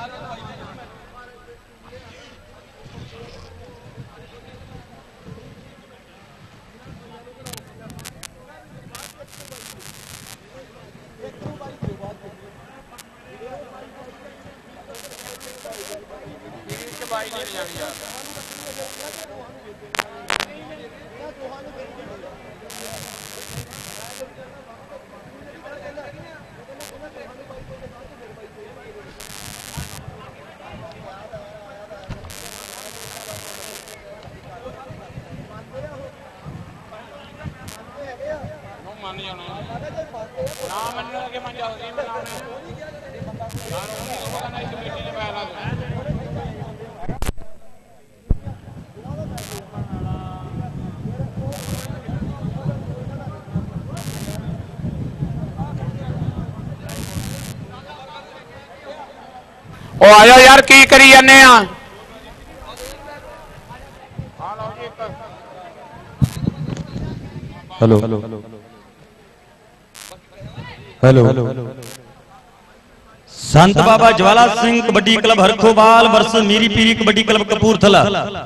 आ जाओ यार की करी जाने hello hello Sant Baba Jwala Singh kabaddi club Harkhowal versus Miri Piri kabaddi club Kapurthala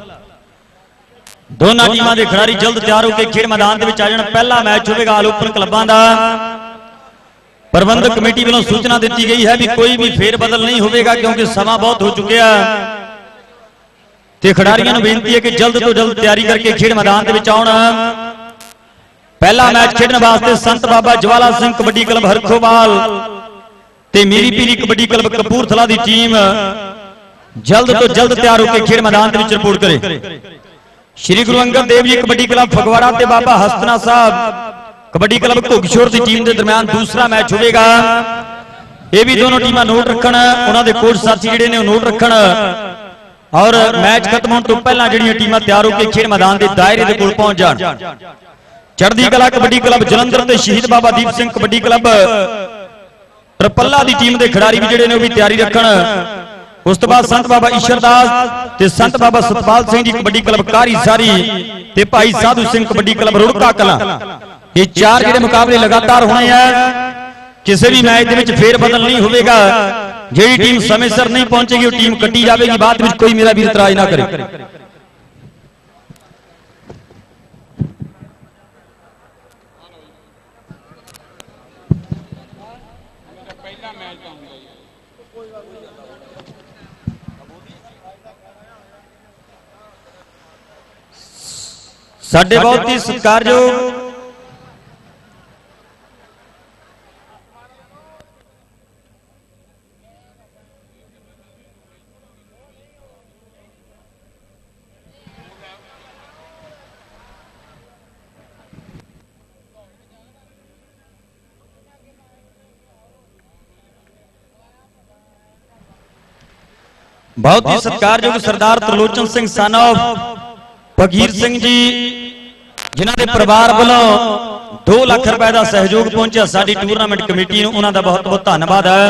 दोनों टीमां दे खिडारी जल्द तैयार होकर खेड मैदान दे विच आ जाण। पहला मैच होवेगा आल ओपन क्लबां दा। प्रबंधक कमेटी वालों सूचना दी गई है भी कोई भी फेर बदल नहीं होगा क्योंकि समा बहुत हो चुका है। खिडारियों बेनती है कि जल्द तो जल्द तैयारी करके खेड मैदान के आउण। पहला मैच खेडने वास्ते संत बाबा ज्वाला सिंह कबड्डी क्लब हरखोवाल ते मीरी पीरी कबड्डी क्लब कपूरथला की टीम जल्द तो जल्द तैयार होकर खेड मैदान के रिपोर्ट करे। श्री गुरु अंगद देव जी कबड्डी क्लब फगवाड़ा ते बाबा हस्तना साहब कबड्डी क्लब घोगशोर की टीम के दरमियान दूसरा मैच होगा। ये भी दोनों टीम नोट रखन, उन्होंने कोच साथी जिहड़े ने नोट रखन और मैच खत्म होने तो पहला जिहड़ियां टीमां तैयार होकर खेड मैदान के दायरे के कोल पहुंच जाण। चढ़दी कला कबड्डी क्लब जलंधर ते शहीद बाबा दीप सिंह कबड्डी क्लब ट्रपल्ला की टीम के खिडारी भी जिहड़े ने भी तैयारी रखन। उस तो बाद संत बाबा ईश्वरदास ते संत बाबा सतपाल सिंह जी कबड्डी क्लब कारी सारी ते भाई साधु सिंह कबड्डी क्लब रुड़का कला। ये चार जिहड़े मुकाबले लगातार होने हैं। किसी भी मैच के विच फेर बदल नहीं होगा। जी टीम समय सिर नहीं पहुंचेगी वो टीम कटी जाएगी। बाद में कोई मेरा भी इतराज ना करे। साडे बहुत ही सत्कारयोग बहुत ही सत्कारयोग सरदार त्रिलोचन सिंह सन ऑफ फकीर सिंह जी जिन्हों के परिवार वालों 2 लाख रुपए का सहयोग पहुंचा साडी टूरनामेंट कमेटी उन्होंने बहुत बहुत धन्यवाद है।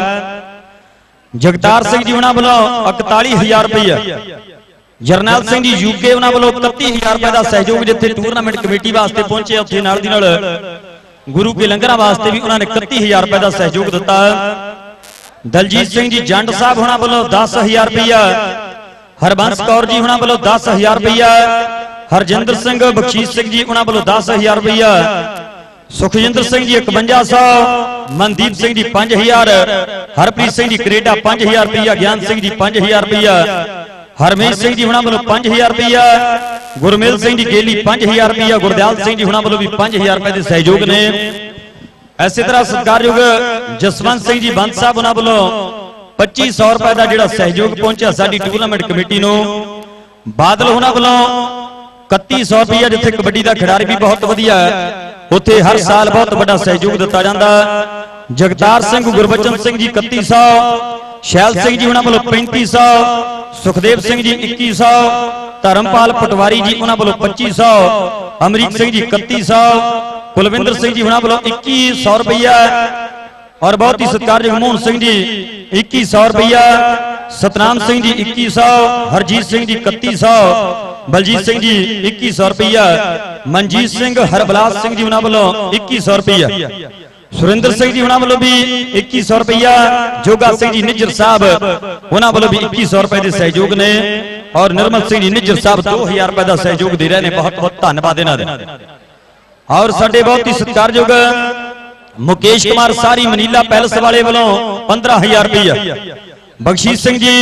जगतार सिंह जी उन्होंने वालों 41,000 रुपया, जरनैल सिंह जी यूके उन्होंने वालों 31,000 रुपए का सहयोग जिथे टूरनामेंट कमेटी वास्ते पहुंचे उत्थे नाल दी नाल गुरु के लंगर वास्ते भी उन्होंने 31,000 रुपए का सहयोग दिता। दलजीत सिंह जी जंड साहब उन्होंने वालों 10,000 रुपया, हरबंस कौर जी उन्होंने वालों 10,000 रुपया, हरजिंदर सिंह बख्शीश सिंह जी उन्होंने वालों 10,000 रुपया, सुखजिंदर सिंह जी 5100, मनदीप सिंह जी 5,000, हरप्रीत सिंह जी कनेडा 5,000 रुपया, ज्ञान सिंह जी 5,000 रुपया, हरमेश सिंह जी उन्होंने वालों 5,000 रुपया, गुरमेल सिंह जी गेली 5,000 रुपया, गुरदयाल सिंह जी उन्होंने वालों भी 5,000 रुपए के सहयोग ने। इसी तरह सत्कारयोग जसवंत सिंह जी बंद साहब उन्होंने वालों 2,500 रुपए का जिहड़ा सहयोग पहुंचा साडी टूरनामेंट कमेटी नूं। बादल उन्होंने वालों 3,100 रुपया, जिथे कबड्डी का खिडारी भी बहुत वधिया उत्थे हर साल बहुत बड़ा सहयोग दिता जाता। जगतार सिंह गुरबचन सिंह जी 3,100, शैल सिंह जी उन्होंने वालों 3,500, सुखदेव सिंह जी 2,100, धर्मपाल पटवारी जी उन्होंने वालों 2,500, अमरीक सिंह जी 3,100, कुलविंदर सिंह जी उन्होंने वालों 2,100 रुपया और बहुत ही सत्कारयोग मोहन सिंह जी 2,100 रुपया, सतनाम सिंह जी 2,100, हरजीत सिंह जी 3,100, बलजीत सिंह जी 2,100 रुपया, मनजीत सिंह हरबलास सिंह जी उन्होंने वालों 2,100 रुपया। सुरेंद्र सिंह जी उन्होंने वालों भी 2100 रुपया, जोगा सिंह जी निज्जर साहब उन्होंने वालों भी 2100 रुपए के सहयोग ने, और निर्मल सिंह जी निज्जर साहब 2000 रुपए का सहयोग दे रहे हैं। बहुत बहुत धन्यवाद इन्हां दे। और साडे बहुत ही सत्कारयोग मुकेश कुमार सारी मनीला पैलेस वाले वालों 15000 रुपया, बख्शीश सिंह जी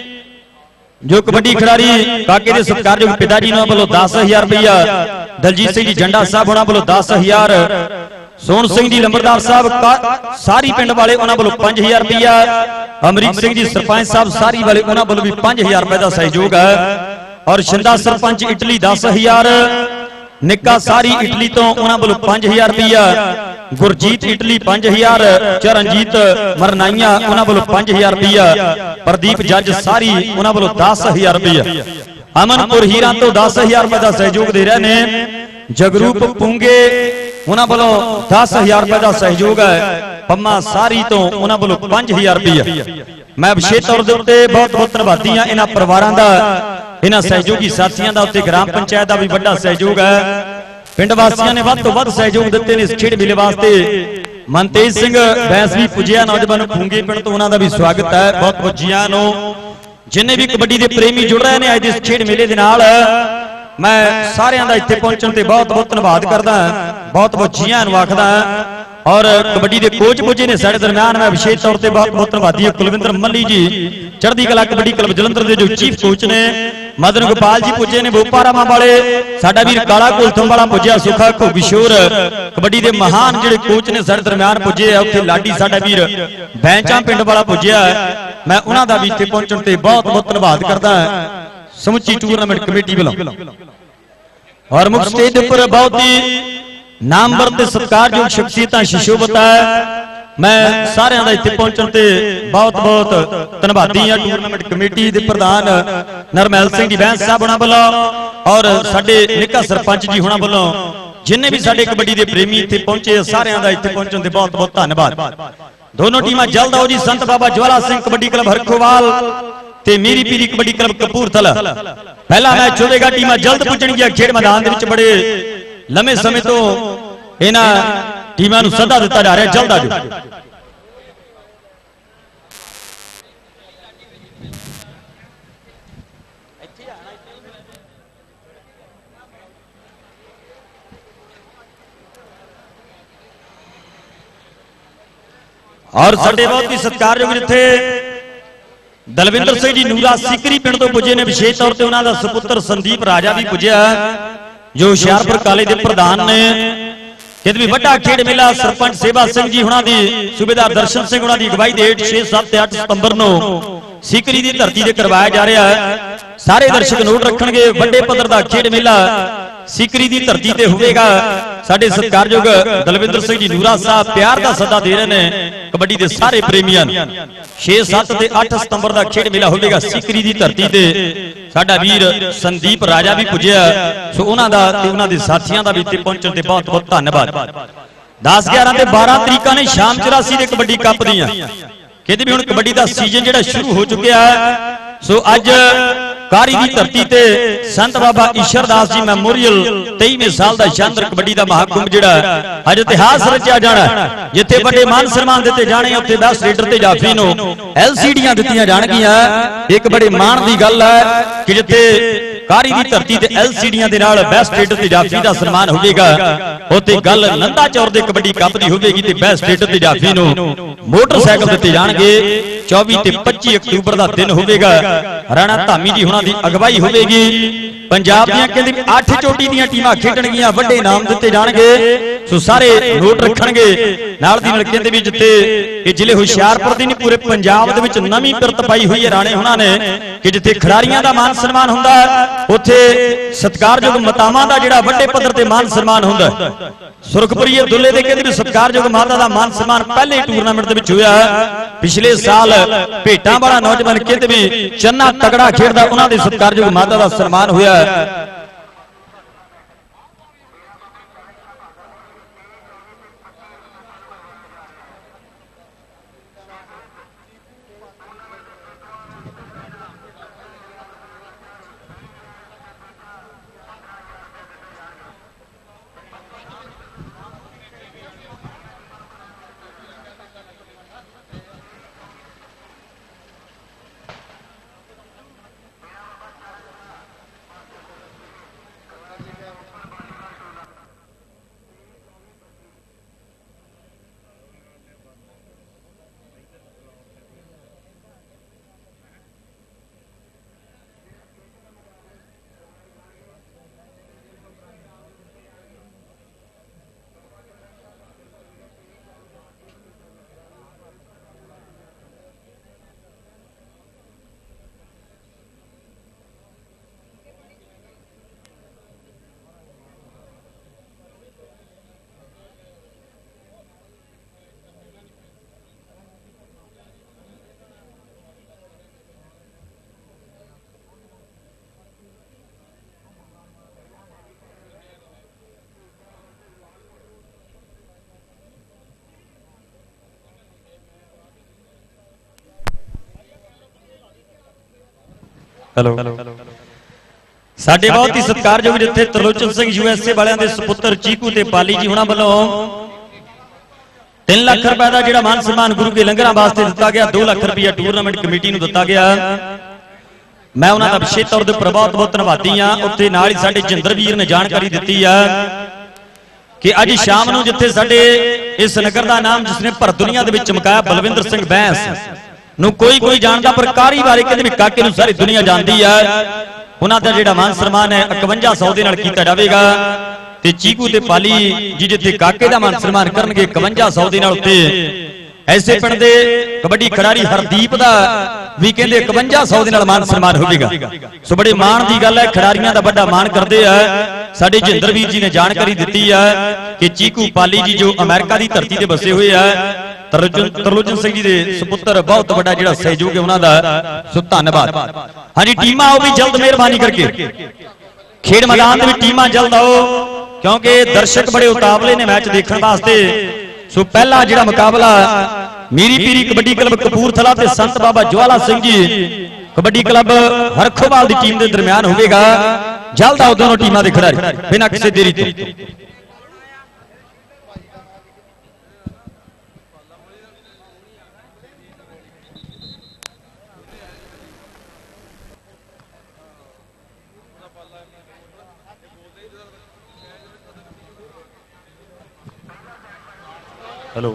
जो कबड्डी खिडारी काके के सत्कारयोग पिताजी उन्होंने वालों 10000 रुपया, दलजीत सिंह जी झंडा साहब उन्होंने वालों 10000, सोन सिंह जी लंबरदार साहब सारी पिंड वाले उन्होंने वालों 5000 रुपया, अमरीक सिंह जी सरपंच साहब सारी वाले उन्होंने वालों भी 5000 रुपए का सहयोग है, और शिंदा सरपंच इटली 10000, निक्का सारी इटली तो उन्होंने वालों 5000 रुपया, गुरजीत इटली 5000, चरणजीत मरनाइया उन्होंने वालों 5000 रुपया, प्रदीप जज सारी उन्होंने वालों 10000 रुपया, अमनपुर हीरा तो 10000 रुपए का सहयोग दे रहे हैं, जगरूप पूंगे उन्होंने वालों 10000 रुपए का सहयोग है, पम्मा सारी तो उन्होंने वालों 5000 रुपया। मैं विशेष तौर पर बहुत बहुत धन्यवादी हाँ इन्हां परिवारां दा, इन्हां सहयोगी साथियों का, उत्ते ग्राम पंचायत का भी बड़ा सहयोग है, पिंड वासियों ने वध तो वध सहयोग दिते ने इस खेड मेले वास्ते। मनतेज सिंह बैस भी पुजिया नौजवान पूंगे पिंड तो उन्हों का भी स्वागत है। बहुत बहुत जियां नो जिन्हें भी कबड्डी के प्रेमी जुड़ रहे हैं अज इस खेड मेले दे नाल, मैं सारियां दा इत्थे पहुंचण ते बहुत बहुत धन्यवाद करदा, बहुत बहुत जियां नूं आखदा। और कबड्डी के कोच पुजे ने साडे दरम्यान, मैं विशेष तौर पर बहुत बहुत धन्यवादी है कुलविंदर मल्ली जी चढ़दी कला कबड्डी क्लब जलंधर के जो चीफ कोच ने, मदन गोपाल जी पुजे ने बोपारामा वाले, साडा वीर काला कुलथम वाला पुजिया, सुखा घोगिशोर कबड्डी के महान जिहड़े कोच ने साडे दरम्यान पुजे है, उत्थे लाडी साडा वीर बैंचा पिंड वाला पुजिया है। मैं उन्हां दा भी इत्थे पहुंचण ते बहुत बहुत धन्यवाद करदा समुची टूरनामेंट कमेटी वालों। और मुख्य स्टेज पर बहुत ही नामवर ते सत्कारयोग शख्सियतां सुशोभित है। मैं सारियां दा इत्थे पहुंचण ते बहुत बहुत धन्यवादी हां टूरनामेंट कमेटी दे प्रधान नरमैल सिंह जी बैंस साहब हुणां वालों, और साडे निक्का सरपंच जी हुणां वालों, जिन्हें भी साडे कबड्डी के प्रेमी इत्थे पहुंचे सारियां दा इत्थे पहुंचण ते बहुत बहुत धन्यवाद। दोनों टीमां जल्द आओ जी, संत बाबा ज्वाला सिंह कबड्डी क्लब हरखोवाल ते मीरी पीरी कबड्डी क्लब कपूरथला। पहला मैच होगा, टीमां जल्द पुजणगीआं खेड मैदान दे विच। बड़े लंबे समय तो इन्हां टीमां नूं सदा दिता जा रहा, जल्द आ जाओ। और साडे बहुत ही सत्कारयोग जिथे दलविंदर सिंह जी नूरा सीकरी पिंड तो पुजे ने, विशेष तौर पर उन्होंने सुपुत्र संदीप राजा भी पुजया जो हुशियारपुर काले के प्रधान ने। कहते भी बड़ा खेड मेला सरपंच सेवा सिंह जी हुणां दी, सूबेदार दर्शन सिंह हुणां दी अगवाई दे 6, 7 ते 8 सितंबर नूं सीकरी की धरती से करवाया जा रहा है। सारे दर्शक नोट रखणगे, बड़े पद्धर दा खेड मेला सीकरी की धरती से होगा। साडे सत्कारयोग दलविंदर सिंह जी नूरा साहब प्यार का सदा दे रहे हैं कबड्डी के सारे प्रेमियों। 6, 7 ते 8 सितंबर का खेड मेला होगा सीकरी की धरती से। साडा वीर संदीप राजा भी पुजया, सो उन्हां दा ते उन्हां दे साथियां दा भी इत्थे पहुंचण ते बहुत बहुत धन्यवाद। 10, 11 ते 12 तरीकां ने शाम 84 दे कबड्डी कप दियां। कहते भी हुण कबड्डी का सीजन जिहड़ा शुरू हो चुकिया है। सो अज कारी की धरती ते संत बाबा ईश्वरदास जी मैमोरियल 23वें साल का शानदार कबड्डी का महाकुंभ जिहड़ा अज इतिहास रचिया जाना, जिथे बड़े मान सम्मान दिते जाने, उत्थे बेस्ट लीडर ते जाफी नूं LCDियां दित्तियां जाणगीआं। एक बड़े मान की गल है कि जिथे कारी की धरती ते LCDियां दे नाल बेस्ट लीडर ते जाफी का सम्मान होगा, उत्थे गल नंदा चौर दे कबड्डी कप दी होगी ते बेस्ट लीडर ते जाफी नूं मोटरसाइकिल दिते जाणगे। 24 ते 25 अक्तूबर का दिन होगा। राणा धामी जी हुणां दी अगवाई होगी। पंजाब दियां कहंदे 8 चोटी दियां टीमां खेडणगीआं, वड्डे इनाम दिते जाणगे। सो सारे नोट रखणगे। नाल दी नाल कहंदे भी जिथे ये जिले हुशियारपुर दी नहीं पूरे पंजाब दे विच नवीं पिरत पाई हुई है राणे हुणां ने कि जिथे खिडारीआं दा मान सन्मान हुंदा उत्थे सत्कारयोग मातावां दा जिहड़ा वड्डे पद्धर ते मान सन्मान हुंदा। सुरखपुरी दुल्ले दे कहंदे भी सत्कारयोग माता दा मान सन्मान पहले टूरनामेंट दे विच होया। पिछले साल भेटां वाला नौजवान कहंदे भी चन्ना तगड़ा खेडदा, उन्हां दे सत्कारयोग माता दा सन्मान होया। हेलो साडे बहुत ही सत्कारयोग जिथे त्रिलोचन सिंह यूएसए वालियां दे सुपुत्र चीकू ते पाली जी हुणां वल्लों 3 लाख रुपए का जिहड़ा मान सम्मान गुरु के लंगरां वास्ते दिता गया, 2 लाख रुपया टूरनामेंट कमेटी नूं दिता गया। मैं उन्हां दा विशेष तौर ते बहुत बहुत धन्नवादी हां। उत्थे नाल ही साडे जिंदरवीर ने जानकारी दित्ती है कि अज शाम नूं जिथे साडे इस नगर का नाम जिसने भर दुनिया दे विच चमकाया बलविंदर सिंह बैंस नूं कोई कोई जानदा, पर कारी बारे कहंदे काके नूं सारी दुनिया जानदी है। उन्हां दा जिहड़ा मान सम्मान है 5100 दे नाल कीता जावेगा ते चीकू ते पाली जी जिथे काके दा मान सम्मान करनगे 5100 दे नाल। उत्ते ऐसे पिंड दे कबड्डी खिडारी हरदीप दा भी कहंदे 5100 दे नाल मान सम्मान होवेगा। सो बड़े मान की गल है, खिडारियां दा बड़ा मान करदे है। साडे जिंदरवीर जी ने जानकारी दित्ती है कि चीकू पाली जी जो अमेरिका की धरती ते बसे हुए है, त्रिलोचन सिंह जी दे सुपुत्र बहुत बड़ा जिहड़ा सहयोग है उन्हां दा। सो धन्नवाद। हाँ जी टीमां आओ भी जल्द मेहरबानी करके खेड मैदान में टीमां जल्द आओ, क्योंकि दर्शक बड़े उतावले ने मैच देखने वास्ते। सो पहला जिहड़ा मुकाबला मीरी पीरी कबड्डी क्लब कपूरथला ते संत बाबा ज्वाला सिंह जी कबड्डी क्लब हरखोवाल की टीम के दरमियान होगा। जल्द आओ दोनों टीमां के खिडारी बिना किसी देरी तो। हेलो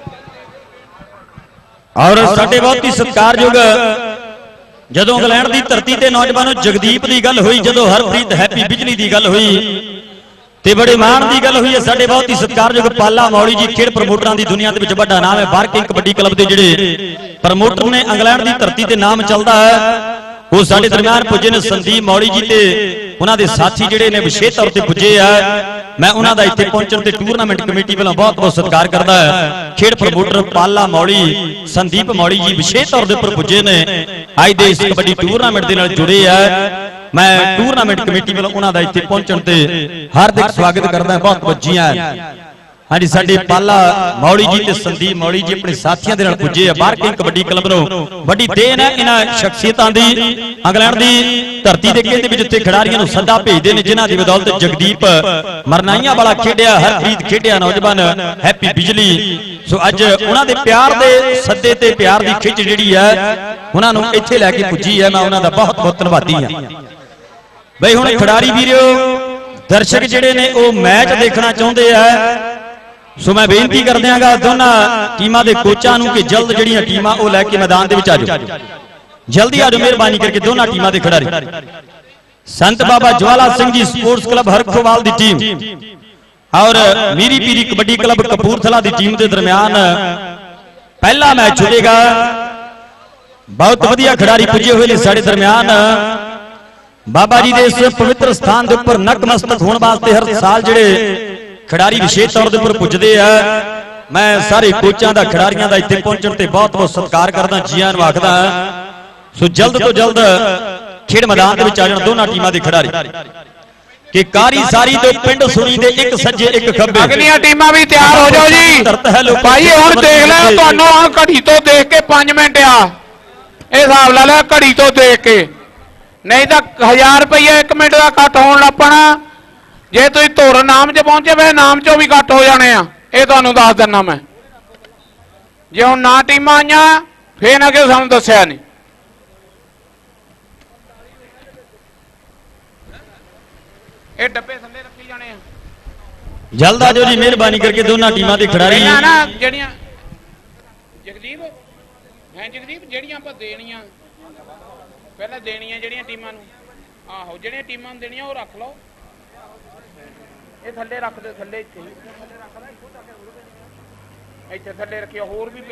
और साडे बहुत ही सत्कारयोग जदों इंग्लैंड की धरती ते नौजवानों जगदीप की गल हुई, जदों हरप्रीत हैप्पी बिजली की गल हुई ते बड़े मान की गल हुई है। साडे बहुत ही सत्कारयोग पाला मौली जी खेड प्रमोटरां की दुनिया दे विच वड्डा नाम है। बारकिंग कबड्डी क्लब के जिहड़े प्रमोटर ने इंग्लैंड की धरती ते नाम चलदा है, वो साडे दरमियान पुजे ने संदीप मौली जी ते उन्हां दे साथी जिहड़े ने विशेष तौर ते पुजे है। मैं उन्हां दा इत्थे पहुंचण ते टूरनामेंट कमेटी वालों बहुत बहुत सत्कार करदा है। खेड प्रमोटर पाला मौली संदीप मौली जी विशेष तौर ते उपर पुजे ने अज दे इस कबड्डी टूरनामेंट दे नाल जुड़े है। मैं टूरनामेंट कमेटी वालों उन्हां दा इत्थे पहुंचण ते हार्दिक स्वागत करदा, बहुत बहुत जी आया। हाँ जी साडे पाला मौली जी ते संदीप मौली जी अपने साथियों के नाल पुजे है। बारकिंग कबड्डी क्लब नूं बड़ी देन है इन्हां शख्सियतां दी। इंग्लैंड की धरती के कहते भी जिथे खिडारियों को सदा भेजते हैं, जिन्हां दी बदौलत जगदीप मरनाइयां वाला खेडिया, हरप्रीत खेडिया, नौजवान हैप्पी बिजली। सो अज उन्हां दे प्यार दे सद्दे ते प्यार की खिच जिहड़ी है उन्हां नूं इत्थे लैके पुजी है। मैं उन्हां दा बहुत बहुत धन्नवादी हां। बई हुण खिडारी वीरो दर्शक जिहड़े ने वो मैच देखना चाहुंदे है। सो मैं बेनती कर दियांगा दोनों टीमां दे कोचां नूं कि जल्द जिहड़ियां टीमां वो लैके मैदान दे विच आ जाओ, जल्दी आ जाओ मेहरबानी करके दोनों टीमां दे खिडारी। संत बाबा ज्वाला सिंह जी स्पोर्ट्स क्लब हरखोवाल की टीम और मीरी पीरी कबड्डी क्लब कपूरथला की टीम के दरमियान पहला मैच होगा। बहुत वधिया खिडारी पुजे हुए ने साडे दरमियान। बाबा जी के इस पवित्र स्थान के उपर नतमस्तक होने वास्ते हर साल जिहड़े खिडारी विशेष तौर पर पुजते हैं। मैं सारे कोचां दा खिडारियां दा इत्थे पहुंचण ते बहुत बहुत सत्कार करदा, जी आन आखदा। सो जल्द तो जल्द खेड मैदान दे विच आ जाण दोनों टीमां दे खिडारी कि कारी सारी तो पिंड सुनी दे एक सज्जे एक खब्बे। अगलियां टीमां भी तैयार हो जाओ जी भाई। हुण देख ले तुहानू आ घड़ी तो देख के 5 मिनट आ ये हिसाब ला ले घड़ी तो देख के, नहीं तो 1000 रुपया 1 मिनट का कट होण लग पैणा। जे तुसीं धुर नाम च पहुंचे फिर नाम चो भी घट हो जाने आ, ये तुहानू दस दिना मैं। जे हुण ना टीमां आईयां फिर ना कि सानू दस्सिया नहीं। ये डब्बे थल्ले रखी जाने आ। जल्द आ जाओ जी मेहरबानी करके दोनों टीमां दे खिडारी। ना ਜਿਹੜੀਆਂ ਜਗਦੀਪ ਹੈ ਜਗਦੀਪ ਜਿਹੜੀਆਂ ਆਪਾਂ ਦੇਣੀਆਂ ਪਹਿਲਾਂ ਦੇਣੀਆਂ ਜਿਹੜੀਆਂ ਟੀਮਾਂ ਨੂੰ, ਆਹੋ ਜਿਹੜੀਆਂ ਟੀਮਾਂ ਨੂੰ ਦੇਣੀਆਂ ਉਹ ਰੱਖ ਲਓ। ਇਹ ਥੱਲੇ ਰੱਖ ਦਿਓ, ਥੱਲੇ ਇੱਥੇ ਇੱਥੇ ਥੱਲੇ ਰੱਖਿਓ। ਹੋਰ ਵੀ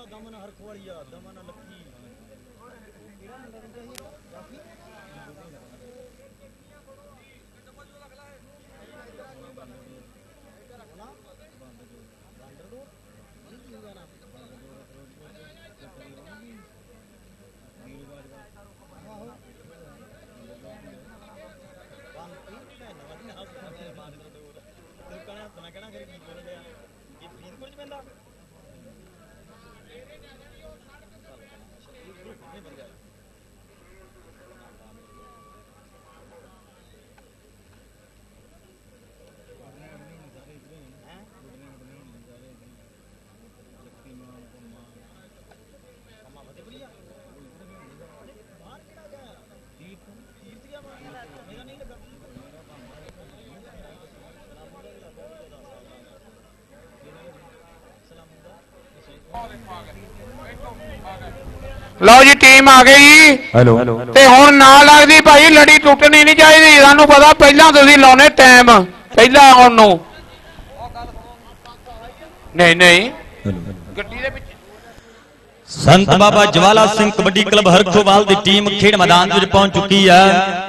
ਲਓ ਜੀ ਟੀਮ ਆ ਗਈ ਜੀ। ਹੈਲੋ ਤੇ ਹੁਣ ਨਾ ਲੱਗਦੀ ਭਾਈ ਲੜੀ ਟੁੱਟਣੀ ਨਹੀਂ ਚਾਹੀਦੀ। ਸਾਨੂੰ ਪਤਾ ਪਹਿਲਾਂ ਤੁਸੀਂ ਲਾਉਣੇ ਟਾਈਮ ਪਹਿਲਾਂ ਆਉਣ ਨੂੰ। ਨਹੀਂ ਨਹੀਂ ਗੱਡੀ ਦੇ ਵਿੱਚ ਸੰਤ ਬਾਬਾ ਜਵਾਲਾ ਸਿੰਘ ਕਬੱਡੀ ਕਲੱਬ ਹਰਖੋਵਾਲ ਦੀ ਟੀਮ ਖੇਡ ਮੈਦਾਨ ਵਿੱਚ ਪਹੁੰਚ ਚੁੱਕੀ ਹੈ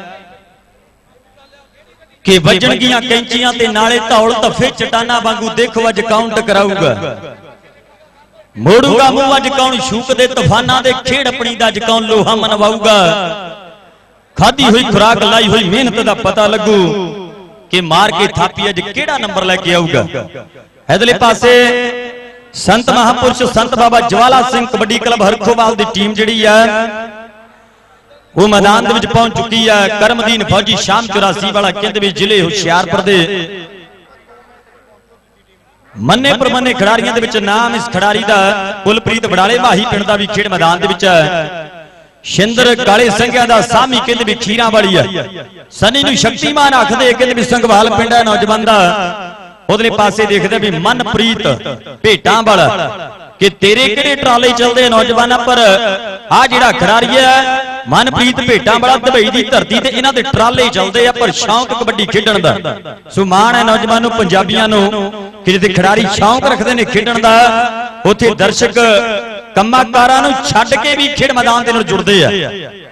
ਕਿ ਵੱਜਣਗੀਆਂ ਕੈਂਚੀਆਂ ਤੇ ਨਾਲੇ ਧੌਲ ਧੱਫੇ ਚਟਾਨਾ ਵਾਂਗੂ ਦੇਖੋ ਅੱਜ ਕਾਊਂਟ ਕਰਾਊਗਾ। ਮੋੜੂਗਾ ਮੂੰਹ ਅੱਜ ਕੌਣ ਸ਼ੂਕ ਦੇ ਤੂਫਾਨਾਂ ਦੇ ਖੇਡ ਆਪਣੀ ਦਾ ਅੱਜ ਕੌਣ ਲੋਹਾ ਮਨਵਾਊਗਾ। ਖਾਦੀ ਹੋਈ ਖੁਰਾਕ ਲਾਈ ਹੋਈ ਮਿਹਨਤ ਦਾ ਪਤਾ ਲੱਗੂ ਕਿ ਮਾਰ ਕੇ ਥਾਪੀ ਅੱਜ ਕਿਹੜਾ ਨੰਬਰ ਲੈ ਕੇ ਆਊਗਾ। ਇਧਰਲੇ ਪਾਸੇ ਸੰਤ ਮਹਾਪੁਰਸ਼ ਸੰਤ ਬਾਬਾ ਜਵਾਲਾ ਸਿੰਘ ਕਬੱਡੀ ਕਲੱਬ ਹਰਖੋਵਾਲ ਦੀ ਟੀਮ ਜਿਹੜੀ ਆ ਉਹ ਮੈਦਾਨ ਦੇ ਵਿੱਚ ਪਹੁੰਚ ਚੁੱਕੀ ਹੈ। ਕਰਮਦੀਨ ਫੌਜੀ ਸ਼ਾਮ 84 ਵਾਲਾ ਕਹਿੰਦੇ ਵੀ ਜ਼ਿਲ੍ਹੇ ਹੁਸ਼ਿਆਰਪੁਰ ਦੇ ਮੰਨੇ ਪ੍ਰਮੰਨੇ ਖਿਡਾਰੀਆਂ ਦੇ ਵਿੱਚ ਨਾਮ ਇਸ ਖਿਡਾਰੀ ਦਾ ਕੁਲਪ੍ਰੀਤ ਵਡਾਲੇ ਮਾਹੀ ਪਿੰਡ ਦਾ ਵੀ ਖੇਡ ਮੈਦਾਨ ਦੇ ਵਿੱਚ ਹੈ। ਸ਼ਿੰਦਰ ਕਾਲੇ ਸਿੰਘਾਂ ਦਾ ਸਾਮੀ ਕਹਿੰਦੇ ਵੀ ਖੀਰਾਂ ਵਾਲੀ ਹੈ। ਸਨੀ ਨੂੰ ਸ਼ਕਤੀਮਾਨ ਆਖਦੇ ਕਹਿੰਦੇ ਵੀ ਸੰਘਵਾਲ ਪਿੰਡ ਹੈ ਨੌਜਵਾਨ ਦਾ। ਉਧਰਲੇ ਪਾਸੇ ਦੇਖਦੇ ਵੀ ਮਨਪ੍ਰੀਤ ਭੇਟਾਂ ਵਾਲਾ ਕਿ ਤੇਰੇ ਕਿਹੜੇ ਟਰਾਲੇ ਚੱਲਦੇ ਨੌਜਵਾਨਾਂ ਪਰ ਆ ਜਿਹੜਾ ਖਿਡਾਰੀ ਹੈ ਮਨਪ੍ਰੀਤ ਭੇਟਾਂ ਵਾਲਾ ਦੁਬਈ ਦੀ ਧਰਤੀ ਤੇ ਇਹਨਾਂ ਦੇ ਟਰਾਲੇ ਚੱਲਦੇ ਆ ਪਰ ਸ਼ੌਂਕ ਕਬੱਡੀ ਖੇਡਣ ਦਾ। ਸੋ ਮਾਣ ਹੈ ਨੌਜਵਾਨ ਨੂੰ ਪੰਜਾਬੀਆਂ ਨੂੰ ਕਿ ਜਿਹਦੇ ਖਿਡਾਰੀ ਸ਼ੌਂਕ ਰੱਖਦੇ ਨੇ ਖੇਡਣ ਦਾ ਉੱਥੇ ਦਰਸ਼ਕ ਕੰਮਾਕਾਰਾਂ ਨੂੰ ਛੱਡ ਕੇ ਵੀ ਖੇਡ ਮੈਦਾਨ ਦੇ ਨਾਲ ਜੁੜਦੇ ਆ।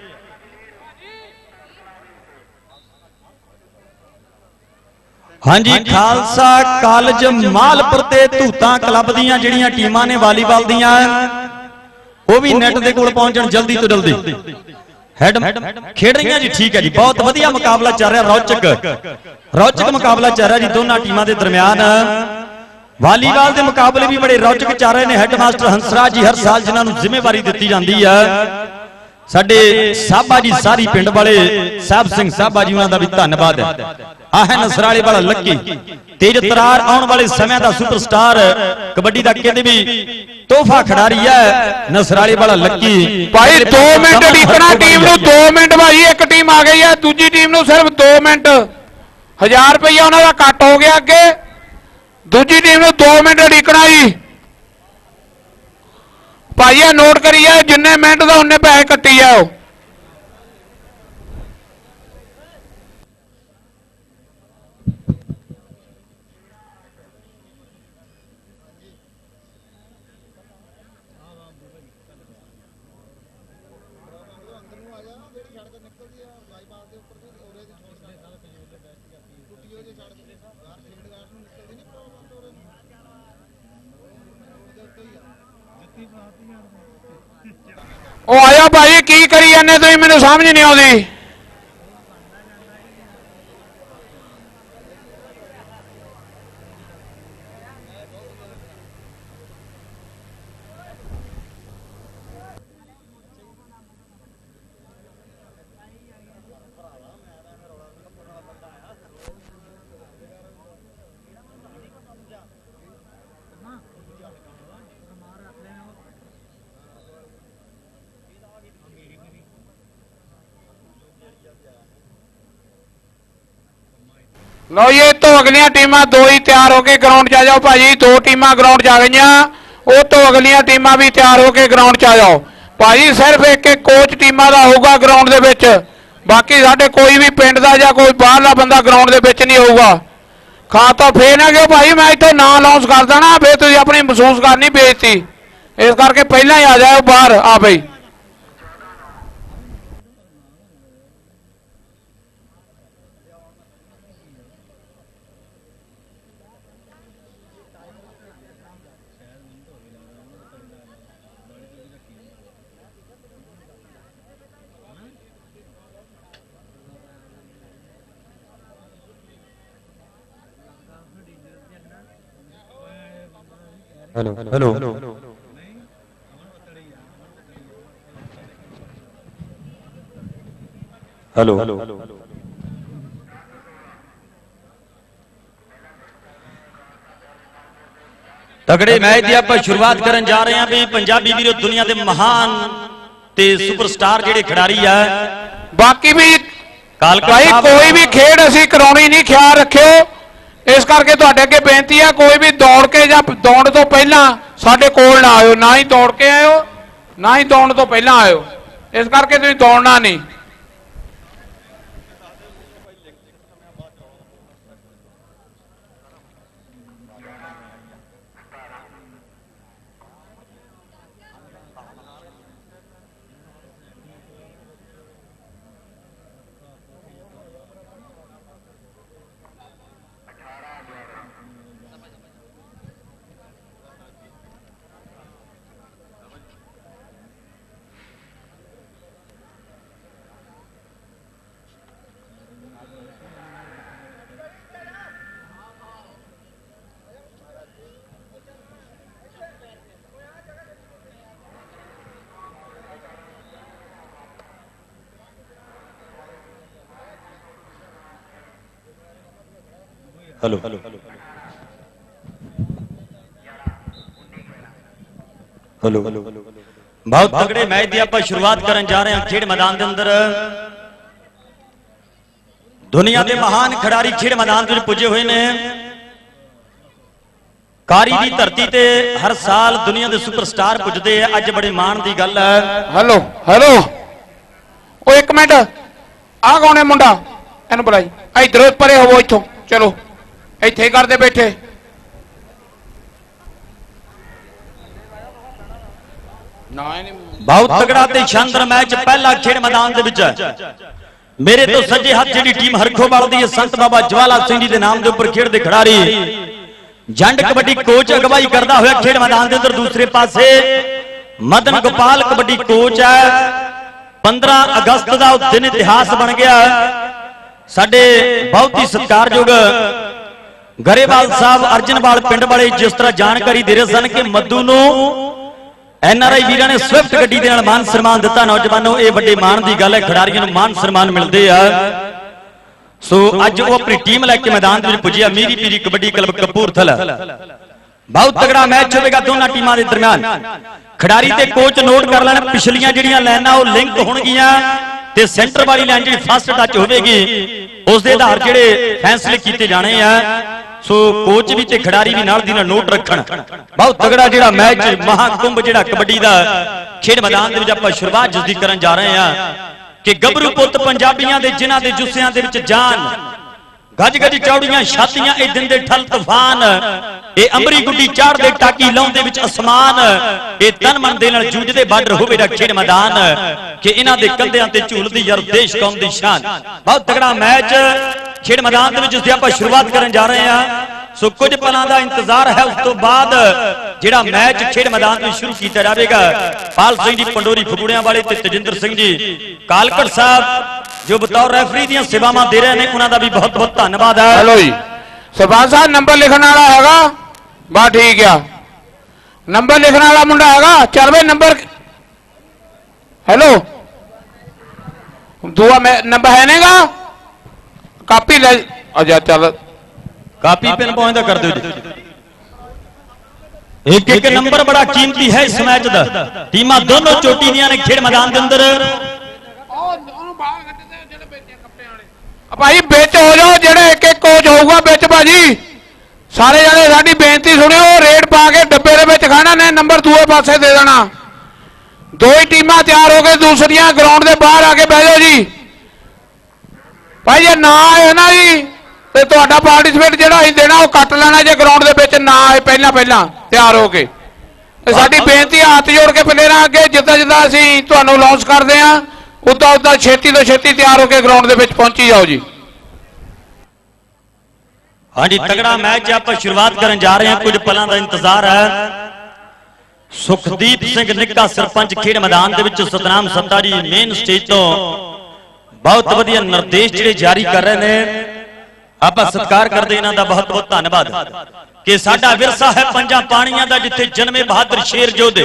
ਹਾਂਜੀ ਖਾਲਸਾ ਕਾਲਜ ਮਾਲਪੁਰ ਤੇ ਧੂਤਾਂ ਕਲੱਬ ਦੀਆਂ ਜਿਹੜੀਆਂ ਟੀਮਾਂ ਨੇ ਵਾਲੀਬਾਲ ਦੀਆਂ ਉਹ ਵੀ ਨੈਟ ਦੇ ਕੋਲ ਪਹੁੰਚਣ ਜਲਦੀ ਤੋਂ ਜਲਦੀ। ਹੈਡ ਖੇਡ ਰਹੀਆਂ ਜੀ ਠੀਕ ਹੈ ਜੀ ਬਹੁਤ ਵਧੀਆ ਮੁਕਾਬਲਾ ਚੱਲ ਰਿਹਾ ਰੌਚਕ ਮੁਕਾਬਲਾ ਚੱਲ ਰਿਹਾ ਜੀ ਦੋਨਾਂ ਟੀਮਾਂ ਦੇ ਦਰਮਿਆਨ। ਵਾਲੀਬਾਲ ਦੇ ਮੁਕਾਬਲੇ ਵੀ ਬੜੇ ਰੌਚਕ ਚੱਲ ਰਹੇ ਨੇ। ਹੈਡਮਾਸਟਰ ਹੰਸਰਾਜ ਜੀ ਹਰ ਸਾਲ ਜਿਨ੍ਹਾਂ ਨੂੰ ਜ਼ਿੰਮੇਵਾਰੀ ਦਿੱਤੀ ਜਾਂਦੀ ਹੈ ਸਾਡੇ ਸਾਬਾ ਜੀ ਸਾਰੀ ਪਿੰਡ ਵਾਲੇ ਸਾਹਿਬ ਸਿੰਘ ਸਾਬਾ ਜੀ ਉਹਨਾਂ ਦਾ ਵੀ ਧੰਨਵਾਦ ਹੈ। ਆਹ ਹੈ ਨਸਰਾਲੇ ਵਾਲਾ ਲੱਕੀ ਤੇਜ ਤਰਾਰ ਆਉਣ ਵਾਲੇ ਸਮੇਂ ਦਾ ਸੁਪਰਸਟਾਰ ਕਬੱਡੀ ਦਾ ਕਹਿੰਦੇ ਵੀ ਤੋਹਫਾ ਖਿਡਾਰੀ ਹੈ ਨਸਰਾਲੇ ਵਾਲਾ ਲੱਕੀ। ਭਾਈ 2 ਮਿੰਟ ਢੀਕਣਾ ਟੀਮ ਨੂੰ 2 ਮਿੰਟ ਭਾਈ ਇੱਕ ਟੀਮ ਆ ਗਈ ਹੈ ਦੂਜੀ ਟੀਮ ਨੂੰ ਸਿਰਫ 2 ਮਿੰਟ 1000 ਰੁਪਇਆ ਉਹਨਾਂ ਦਾ ਕੱਟ ਹੋ ਗਿਆ ਅੱਗੇ। ਦੂਜੀ ਟੀਮ ਨੂੰ 2 ਮਿੰਟ ਢੀਕਣਾ ਜੀ ਭਾਈ ਇਹ ਨੋਟ ਕਰੀ ਜਾਓ ਜਿੰਨੇ ਮਿੰਟ ਦਾ ਉਹਨੇ ਪੈਸੇ ਕੱਟੀ ਜਾਓ। ਉਹ ਆਇਆ ਭਾਈ ਕੀ ਕਰੀ ਜਾਂਦੇ ਤੁਸੀਂ ਮੈਨੂੰ ਸਮਝ ਨਹੀਂ ਆਉਂਦੀ। ਲਓ ਜੀ ਤੋਂ ਅਗਲੀਆਂ ਟੀਮਾਂ 2 ਹੀ ਤਿਆਰ ਹੋ ਕੇ ਗਰਾਊਂਡ 'ਚ ਆ ਜਾਓ ਭਾਜੀ। 2 ਟੀਮਾਂ ਗਰਾਊਂਡ 'ਚ ਆ ਗਈਆਂ ਉਹ ਤੋਂ ਅਗਲੀਆਂ ਟੀਮਾਂ ਵੀ ਤਿਆਰ ਹੋ ਕੇ ਗਰਾਊਂਡ 'ਚ ਆ ਜਾਓ ਭਾਜੀ। ਸਿਰਫ ਇੱਕ ਕੋਚ ਟੀਮਾਂ ਦਾ ਹੋਊਗਾ ਗਰਾਊਂਡ ਦੇ ਵਿੱਚ ਬਾਕੀ ਸਾਡੇ ਕੋਈ ਵੀ ਪਿੰਡ ਦਾ ਜਾਂ ਕੋਈ ਬਾਹਰਲਾ ਬੰਦਾ ਗਰਾਊਂਡ ਦੇ ਵਿੱਚ ਨਹੀਂ ਹੋਊਗਾ। ਖਾ ਤਾਂ ਫੇਰ ਨਾ ਕਿਉਂ ਭਾਈ ਮੈਂ ਇੱਥੇ ਨਾਂ ਅਨਾਉਂਸ ਕਰ ਦੇਣਾ ਫੇਰ ਤੁਸੀਂ ਆਪਣੀ ਮਹਿਸੂਸ ਕਰਨੀ ਬੇਇੱਜ਼ਤੀ ਇਸ ਕਰਕੇ ਪਹਿਲਾਂ ਹੀ ਆ ਜਾਓ ਬਾਹਰ ਆ ਬਈ। हेलो हेलो हेलो तगड़े मैच की आप शुरुआत करन जा रहे हैं भी पंजाबी वीरो दुनिया के महान ते सुपरस्टार जेडे खिडारी है बाकी भी भाई कोई भी खेड असी कराउणी नहीं, ख्याल रखियो। इस करके तुहाडे अगे बेनती है कोई भी दौड़ के या दौड़ तो पहला साडे कोल ना आयो, ना ही दौड़ के आयो ना ही दौड़ तो पहला आयो। इस करके तुसीं दौड़ना नहीं। हेलो हेलो बहुत तगड़े मैच की आप शुरुआत करन जा रहे हैं खेड मैदान के अंदर। दुनिया के महान खिडारी खेड मैदान में पुजे हुए ने। कारी की धरती ते हर साल दुनिया के सुपरस्टार पुजते हैं, अज बड़े मान की गल है। हेलो हेलो ओ एक मिनट आ कौन है मुंडा, इन्हू बुलाई इधरों परे होवो, इथों चलो ਇੱਥੇ ਕਰਦੇ ਬੈਠੇ। बहुत तगड़ा ते शानदार मैच पहला खेड मैदान दे विच मेरे तो सज्जे हाथ जी टीम हरखोवाल दी संत बाबा ज्वाला सिंह जी के नाम के उपर खेडते खिडारी जंड कबड्डी कोच अगवाई करता हुआ खेड मैदान के अंदर। दूसरे पासे मदन गोपाल कबड्डी कोच है। 15 अगस्त का दिन इतिहास बन गया। साडे बहुत ही सत्कारयोग गरेवाल साहब अर्जनवाल पिंड वाले जिस तरह जानकारी दे रहे सन कि मद्दू नूं एनआरआई वीरां ने स्विफ्ट गड्डी दे नाल मान सम्मान दिता। नौजवानों ये बड़े मान की गल है, खिडारियों नूं मान सम्मान मिलते हैं। सो अज वो अपनी टीम लैके मैदान में पुजे मीरी पीरी कबड्डी क्लब कपूरथला। बहुत तगड़ा मैच होगा दोनों टीमों के दरमियान। खिडारी ते कोच नोट कर लेना पिछलियां जिहड़ियां लाइनां वो लिंक होणगियां ते सेंटर वाली लाइन जी फस्ट टच होगी उस दे आधार जिहड़े फैसले किए जाने हैं। सो कोच भी ते खिडारी भी नाल दी नाल नोट रखण। बहुत तगड़ा जिहड़ा मैच महाकुंभ जिहड़ा कबड्डी दा खेड मैदान दे विच आपां शुरुआत जिसदी करन जा रहे हैं कि गबरू पुੱਤ पंजाबियां दे जिन्हां दे जुस्सियां दे विच जान गज गज चौड़ियां छातियां ए दिन दे ठल तूफान ए अमरी गुड्डी चाड़ दे टाकी लाउंदे विच आसमान ए तन मन दे नाल जूझदे बार्डर होवे दा खेड मैदान कि इन्हां दे कंधियां ते झूलदी यार देश कौम दी शान। बहुत तगड़ा मैच खेड मैदान दे विच जिसदी आपां शुरुआत करन जा रहे हैं। सो कुछ पलां दा इंतजार है, उस तो बाद जिहड़ा मैच खेड मैदान में शुरू किया जाएगा। पाल सिंह जी पंडोरी फगुड़ियां वाले ते तेजिंदर सिंह जी कालकट साहब जो बतौर रेफरी दी सेवावां दे रहे हैं, उन्हां दा भी बहुत बहुत धन्यवाद है। हेलो जी सरपंच साहब नंबर लिखण वाला हैगा बस ठीक है, नंबर लिखण वाला मुंडा हैगा चल वे नंबर। हेलो दुआ नंबर है नेगा कापी ले अच्छा चल कापी पेन पहुंचता कर दो जी। एक एक नंबर बड़ा कीमती है इस मैच का। टीमां दोनों चोटी दियां ने खेड मैदान के अंदर। भाई बिच हो जाओ जेड़े एक एक कोच होगा बिच भाजी सारे जने साडी बेनती सुनियो रेड पा के डब्बे दे विच खाना ने नंबर दूए पासे दे देना। दो ही टीमां तैयार हो गए, दूसरियां ग्राउंड के बाहर आके बह जाओ जी। भाई जे ना आए ना जी ਤੇ ਤੁਹਾਡਾ ਪਾਰਟਿਸਿਪੇਟ ਜਿਹੜਾ ਅਸੀਂ ਦੇਣਾ ਉਹ ਕੱਟ ਲੈਣਾ ਜੇ ਗਰਾਊਂਡ ਦੇ ਵਿੱਚ ਨਾ ਆਏ ਪਹਿਲਾਂ ਤैयार हो के। ਸਾਡੀ ਬੇਨਤੀ ਹੱਥ ਜੋੜ ਕੇ ਪਲੇਅਰਾਂ ਅੱਗੇ ਜਿੱਦਾਂ ਜਿੱਦਾਂ ਅਸੀਂ ਤੁਹਾਨੂੰ ਅਨਾਉਂਸ ਕਰਦੇ ਆ ਉਦਾਂ ਉਦਾਂ ਛੇਤੀ ਤੋਂ ਛੇਤੀ ਤਿਆਰ ਹੋ ਕੇ ਗਰਾਊਂਡ ਦੇ ਵਿੱਚ ਪਹੁੰਚੀ ਜਾਓ ਜੀ। ਹਾਂਜੀ ਤਗੜਾ ਮੈਚ ਆਪਾਂ ਸ਼ੁਰੂਆਤ ਕਰਨ ਜਾ ਰਹੇ ਹਾਂ, ਕੁਝ ਪਲਾਂ ਦਾ ਇੰਤਜ਼ਾਰ ਹੈ। ਸੁਖਦੀਪ ਸਿੰਘ ਨਿੱਕਾ ਸਰਪੰਚ ਖੇਡ ਮੈਦਾਨ ਦੇ ਵਿੱਚ ਸਤਨਾਮ ਸੱਤਾ ਜੀ ਮੇਨ ਸਟੇਜ ਤੋਂ ਬਹੁਤ ਵਧੀਆ ਨਿਰਦੇਸ਼ ਜਿਹੜੇ ਜਾਰੀ ਕਰ ਰਹੇ ਨੇ। ਆਪਾਂ ਸਤਿਕਾਰ ਕਰਦੇ ਇਹਨਾਂ ਦਾ ਬਹੁਤ ਬਹੁਤ ਧੰਨਵਾਦ ਕਿ ਸਾਡਾ ਵਿਰਸਾ ਹੈ ਪੰਜਾਂ ਪਾਣੀਆਂ ਦਾ, ਜਿੱਥੇ ਜਨਮੇ ਬਹਾਦਰ ਸ਼ੇਰ ਜੋਧੇ,